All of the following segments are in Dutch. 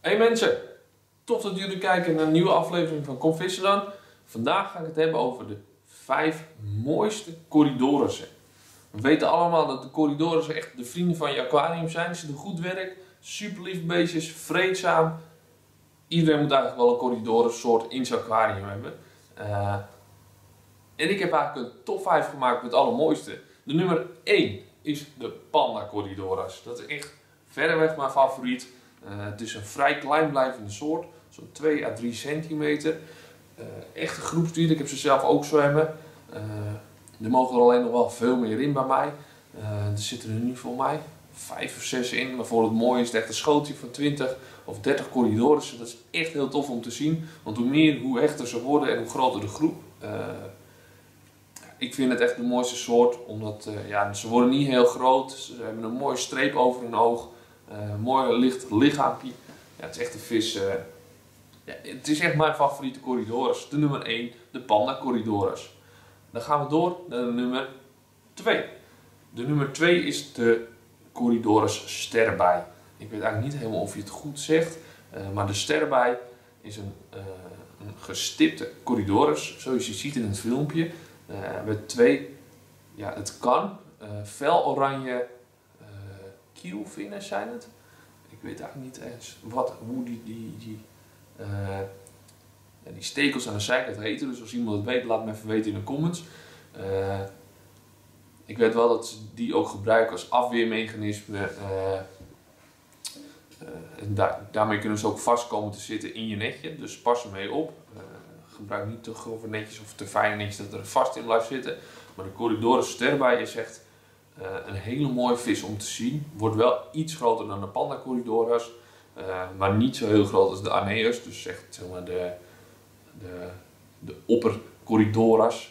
Hey mensen, tof dat jullie kijken naar een nieuwe aflevering van Kom Vissen Dan. Vandaag ga ik het hebben over de 5 mooiste corydorussen. We weten allemaal dat de corydorussen echt de vrienden van je aquarium zijn. Ze doen goed werk, super lief beestjes, vreedzaam. Iedereen moet eigenlijk wel een corydorussoort in zijn aquarium hebben. En ik heb eigenlijk een top 5 gemaakt met het allermooiste. De nummer 1 is de Panda Corydorus. Dat is echt verreweg mijn favoriet. Het is een vrij klein blijvende soort, zo'n 2 à 3 centimeter. Echt een groepsdier, ik heb ze zelf ook zwemmen. Er mogen er alleen nog wel veel meer in bij mij. Er zitten er nu voor mij 5 of 6 in, maar voor het mooie is het echt een schootje van 20 of 30 corydorussen. Dat is echt heel tof om te zien, want hoe meer, hoe hechter ze worden en hoe groter de groep. Ik vind het echt de mooiste soort, omdat ze worden niet heel groot. Ze hebben een mooie streep over hun oog. Mooi licht lichaampje. Ja, het is echt een vis. Het is echt mijn favoriete corydoras. De nummer 1, de Panda Corydorus. Dan gaan we door naar de nummer 2. De nummer 2 is de Corydorus sterrenbij. Ik weet eigenlijk niet helemaal of je het goed zegt. Maar de sterrenbij is een gestipte corydoras. Zoals je ziet in het filmpje. Met twee, het kan fel oranje kielvinnen zijn het. Ik weet eigenlijk niet eens hoe die stekels aan de zijkant heten. Dus als iemand het weet, laat me even weten in de comments. Ik weet wel dat ze die ook gebruiken als afweermechanisme. En daarmee kunnen ze ook vast komen te zitten in je netje. Dus pas ermee op. Gebruik niet te grove netjes of te fijne netjes dat er vast in blijft zitten. Maar de Corydorus sterrenbij is echt een hele mooie vis om te zien. Wordt wel iets groter dan de Panda Corydorus. Maar niet zo heel groot als de Aeneas. Dus echt zeg maar de opper Corydorus.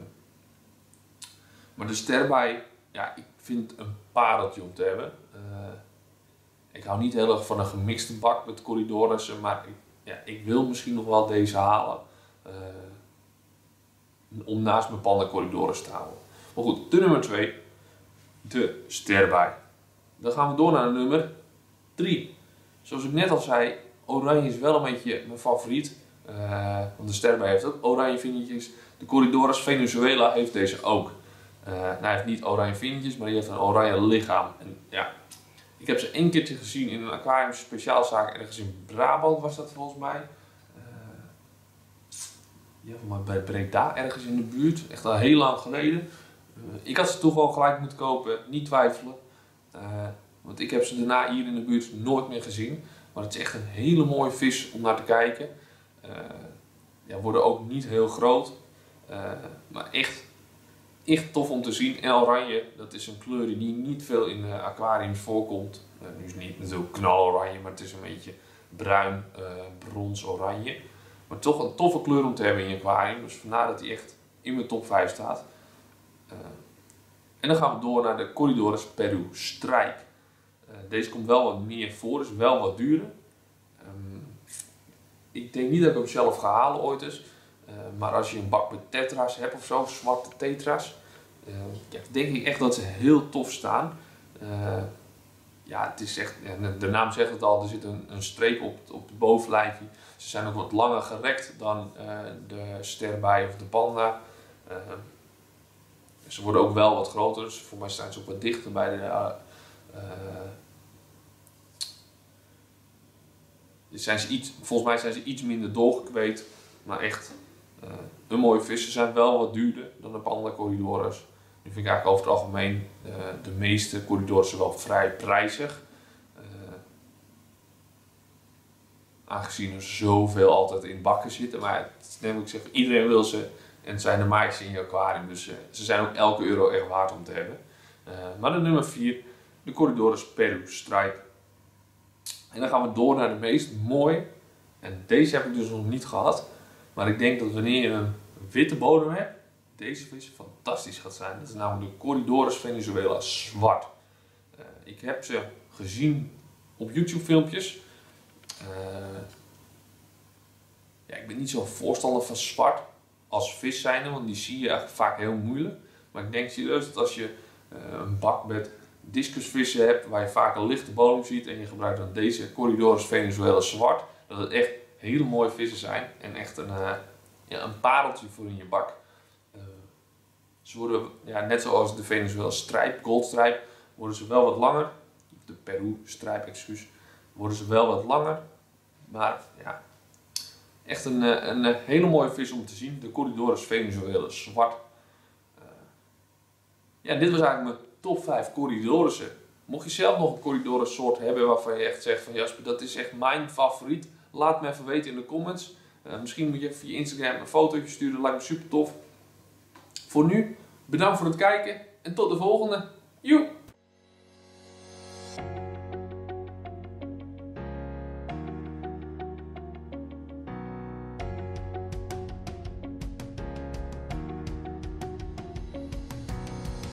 Maar de sterrenbij, ik vind het een pareltje om te hebben. Ik hou niet heel erg van een gemixte bak met Corydorussen. Maar ik wil misschien nog wel deze halen. Om naast mijn Panda Corydorus te houden. Maar goed, de nummer 2. De sterrenbij. Dan gaan we door naar de nummer 3. Zoals ik net al zei, oranje is wel een beetje mijn favoriet. Want de sterrenbij heeft ook oranje vinnetjes. De Corydorus Venezuela heeft deze ook. Hij heeft niet oranje vinnetjes, maar die heeft een oranje lichaam. En ik heb ze 1 keertje gezien in een aquarium speciaalzaak ergens in Brabant was dat volgens mij. Bij Breda, ergens in de buurt. Echt al heel lang geleden. Ik had ze toch wel gelijk moeten kopen, niet twijfelen. Want ik heb ze daarna hier in de buurt nooit meer gezien. Maar het is echt een hele mooie vis om naar te kijken. Worden ook niet heel groot. Maar echt tof om te zien. En oranje, dat is een kleur die niet veel in aquariums voorkomt. Nu is het niet natuurlijk knaloranje, maar het is een beetje bruin, brons-oranje. Maar toch een toffe kleur om te hebben in je aquarium. Dus vandaar dat hij echt in mijn top 5 staat. En dan gaan we door naar de Corydorus Peru Stripe. Deze komt wel wat meer voor, is wel wat duurder. Ik denk niet dat ik hem zelf ga halen ooit eens. Maar als je een bak met tetra's hebt of zo, zwarte tetra's. Denk ik echt dat ze heel tof staan. Het is echt, de naam zegt het al, er zit een streep op het bovenlijfje. Ze zijn ook wat langer gerekt dan de sterrenbij of de panda. Ze worden ook wel wat groter, dus voor mij staan ze ook wat dichter bij de... volgens mij zijn ze iets minder doorgekweekt, maar echt een mooie vis. Ze zijn wel wat duurder dan de Panda Corydorus. Nu vind ik eigenlijk over het algemeen de meeste Corydorussen wel vrij prijzig. Aangezien er zoveel altijd in bakken zitten. Maar ik zeg, iedereen wil ze. En het zijn de maaitjes in je aquarium. Dus ze zijn ook elke euro echt waard om te hebben. Maar de nummer 4. De Corydorus Peru Stripe. En dan gaan we door naar de meest mooie. En deze heb ik dus nog niet gehad. Maar ik denk dat wanneer je een witte bodem hebt. Deze vis fantastisch gaat zijn. Dat is namelijk de Corydorus Venezuela zwart. Ik heb ze gezien op YouTube filmpjes. Ik ben niet zo'n voorstander van zwart als vis zijnde, want die zie je eigenlijk vaak heel moeilijk. Maar ik denk serieus dat als je een bak met discusvissen hebt, waar je vaak een lichte bodem ziet en je gebruikt dan deze Corydoras venezuela zwart, dat het echt hele mooie vissen zijn en echt een pareltje voor in je bak. Ze worden, net zoals de Venezuela strijp, goldstrijp, worden ze wel wat langer. De Peru strijp, excuus. Worden ze wel wat langer. Maar ja, echt een hele mooie vis om te zien. De Corydoras venezuela zwart. Dit was eigenlijk mijn top 5 Corydoras'en. Mocht je zelf nog een Corydoras soort hebben waarvan je echt zegt van Jasper, dat is echt mijn favoriet. Laat me even weten in de comments. Misschien moet je via Instagram een fotootje sturen, dat lijkt me super tof. Voor nu, bedankt voor het kijken en tot de volgende. Joe!